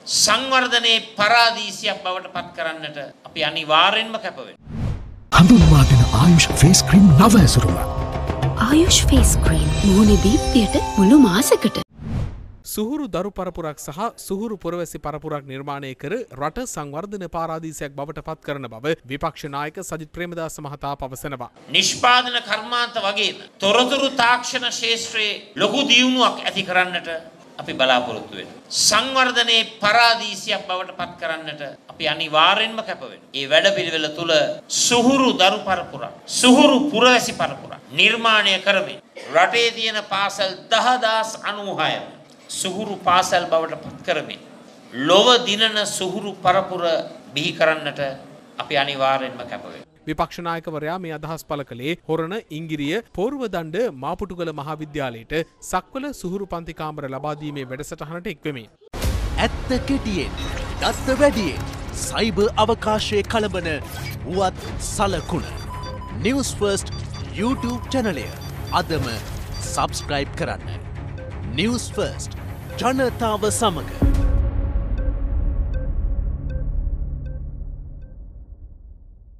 සංවර්ධනයේ පරාදීසියක් බවට පත් කරන්නට අපි අනිවාර්යෙන්ම කැප වෙනවා. හඳුන්වා දෙන ආයුෂ් ෆේස් ක්‍රීම් නව ඇසුරුම. ආයුෂ් ෆේස් ක්‍රීම් මුහුණේ දීප්තියට මුළු මාසෙකට. සුහුරු දරු පරපුරක් සහ සුහුරු පුරවැසි පරපුරක් නිර්මාණය කර රට සංවර්ධන පාරාදීසයක් බවට පත් කරන බව විපක්ෂ නායක සජිත් ප්‍රේමදාස මහතා පවසනවා. නිෂ්පාදන කර්මාන්ත වගේම තොරතුරු තාක්ෂණ ක්ෂේත්‍රයේ ලොකු දියුණුවක් ඇති කරන්නට අපි බලාපොරොත්තු වෙනවා. සංවර්ධනයේ පරාදීසියක් බවට පත් කරන්නට අපි අනිවාර්යෙන්ම කැප වෙනවා. මේ වැඩපිළිවෙල තුල සුහුරු දරු පරපුරක්, සුහුරු පුරවැසි පරපුරක් නිර්මාණය කරමින් රටේ තියෙන පාසල් 10096 සුහුරු පාසල් බවට පත් කරමින් ලොව දිනන සුහුරු පරපුර බිහි කරන්නට අපි අනිවාර්යෙන්ම කැප වෙනවා. විපක්ෂ නායකවරයා මේ අදහස් පළ කළේ හොරණ ඉංගිරිය පෝර්වදණ්ඩ මාපුටුගල මහාවිද්‍යාලයට සක්වල සුහුරු පන්ති කාමර ලබා දීමේ වැඩසටහනට එක්වෙමින්. ඇත්ත කෙටියෙන්, දත්ත වැඩියෙන්, සයිබර් අවකාශයේ කලබන වුවත් සලකුණ. Newsfirst YouTube channelය අදම subscribe කරන්න. Newsfirst ජනතාව සමග